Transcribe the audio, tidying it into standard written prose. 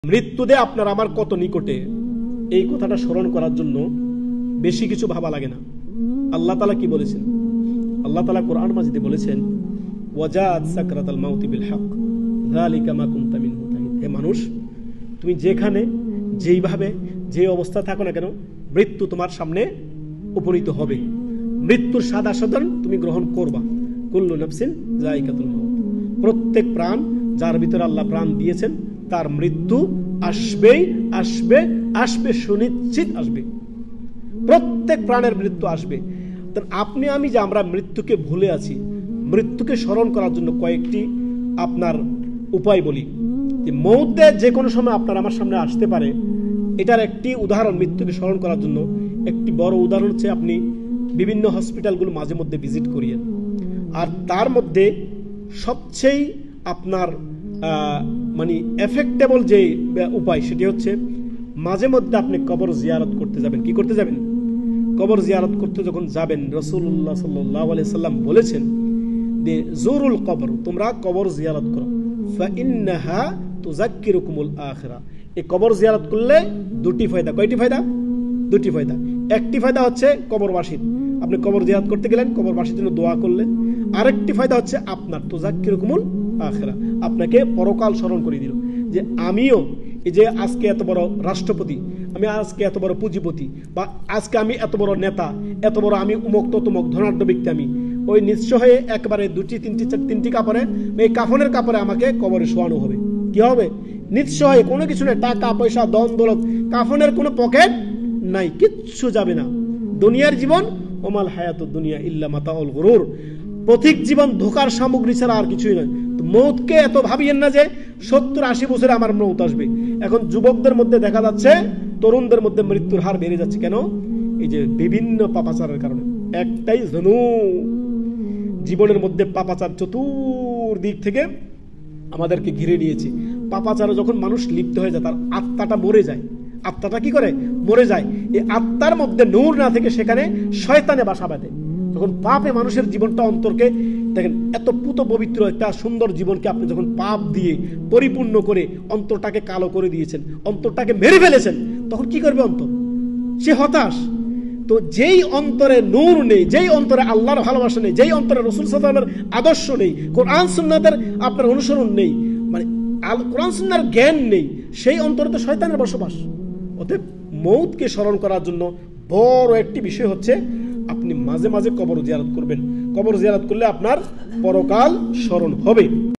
মৃত্যুতে আপনার আমার কত নিকটে, এই কথাটা স্মরণ করার জন্য বেশি কিছু ভাবা লাগে না। আল্লাহ তাআলা কি বলেছেন? আল্লাহ তাআলা কোরআন মাজিদে বলেছেন, ওয়াজাত সাকরাতাল মাউতি বিল হক যালিকা মা কুনতা মিনহু তাহিদ। হে মানুষ, তুমি যেখানে যেইভাবে যে অবস্থা থাকো না কেন, মৃত্যু তোমার সামনে উপনীত হবে। মৃত্যুর স্বাদ আস্বাদন তুমি গ্রহণ করবা। কুল্লু নাফসিন যায়িকাতুল মাউত। প্রত্যেক প্রাণ, যার ভিতরে আল্লাহ প্রাণ দিয়েছেন, তার মৃত্যু আসবেই, আসবে, আসবে, সুনিশ্চিত আসবে। প্রত্যেক প্রাণের মৃত্যু আসবে। আপনি আমি যে আমরা মৃত্যুকে ভুলে আছি, মৃত্যুকে স্মরণ করার জন্য কয়েকটি আপনার উপায় বলি। যে মৌতে যে কোনো সময় আপনার আমার সামনে আসতে পারে, এটার একটি উদাহরণ মৃত্যুকে স্মরণ করার জন্য একটি বড় উদাহরণ হচ্ছে আপনি বিভিন্ন হসপিটালগুলো মাঝে মধ্যে ভিজিট করিয়েন। আর তার মধ্যে সবচেয়ে আপনার মানে এফেক্টেবল যে উপায়, সেটি হচ্ছে মাঝে মধ্যে আপনি কবর জিয়ারত করতে যাবেন। কি করতে যাবেন? কবর জিয়ারত করতে যখন যাবেন, রাসূলুল্লাহ সাল্লাল্লাহু আলাইহি সাল্লাম বলেছেন যে জুরুল কবর, তোমরা কবর জিয়ারত করো, ফাইন্নাহা তুযাক্কিরুকুমুল আখিরা। এই কবর জিয়ারত করলে দুটি ফায়দা। কয়টি ফায়দা? দুটি ফায়দা। একটি ফায়দা হচ্ছে কবরবাসীর, আপনি কবর জিয়ারত করতে গেলেন, কবরবাসীর জন্য দোয়া করলেন। আরেকটি ফায়দা হচ্ছে আপনার তুযাক্কিরুকুমুল আখিরা, আপনাকে পরকাল স্মরণ করে দিল যে আমিও এই যে আজকে এত বড় রাষ্ট্রপতি, আমি আজকে এত বড় পুঁজিপতি, বা আজকে আমি এত বড় নেতা, এত বড় আমি উমক ততমক ধনাঢ্য ব্যক্তি, আমি ওই নিঃস্বয়ে একবারে দুটি তিনটি কাপড়ে, এই কাফনের কাপড়ে আমাকে কবরে শোয়ানো হবে। কি হবে? নিঃস্বয়ে, কোনো কিছু নেই, টাকা পয়সা ধন দৌলত, কাফনের কোনো পকেট নাই, কিচ্ছু যাবে না। দুনিয়ার জীবন ওমাল হায়াতুদ দুনিয়া ইল্লা মাতাউল গুরুর, পথিক জীবন ধোকার সামগ্রী ছাড়া আর কিছুই নয়। তো মৌতকে এত ভাবিয়েন না যে 70-80 বছরে আমার মৌত আসবে। এখন যুবকদের মধ্যে দেখা যাচ্ছে, তরুণদের মধ্যে মৃত্যুর হার বেড়ে যাচ্ছে। কেন? এই যে বিভিন্ন পাপাচারের কারণে। একটাই জনু, জীবনের মধ্যে পাপাচার চতুর্দিক থেকে আমাদেরকে ঘিরে নিয়েছে। পাপাচারে যখন মানুষ লিপ্ত হয়ে যায়, তার আত্মাটা মরে যায়। আত্মাটা কি করে? মরে যায়। এই আত্মার মধ্যে নূর না থেকে সেখানে শয়তানে বাসা বাঁধে। যখন পাপে মানুষের জীবনটা, অন্তরকে দেখেন, এত পুত পবিত্র একটা সুন্দর জীবনকে আপনি যখন পাপ দিয়ে পরিপূর্ণ করে অন্তরটাকে কালো করে দিয়েছেন, অন্তরটাকে মেরে ফেলেছেন, তখন কি করবে অন্তর? সে হতাশ। তো যেই অন্তরে নূর নেই, যেই অন্তরে আল্লাহর ভালোবাসা নেই, যেই অন্তরে রাসূল সাল্লাল্লাহু আলাইহি ওয়াসাল্লামের আদর্শ নেই, কোরআন সুন্নাতের আপনার অনুসরণ নেই, মানে কোরআন সুন্নাহর জ্ঞান নেই, সেই অন্তরে তো শয়তানের বসবাস। অতএব মৌতকে স্মরণ করার জন্য বড় একটি বিষয় হচ্ছে আপনি মাঝে মাঝে কবর জিয়ারত করবেন। কবর জিয়ারত করলে আপনার পরকাল স্মরণ হবে।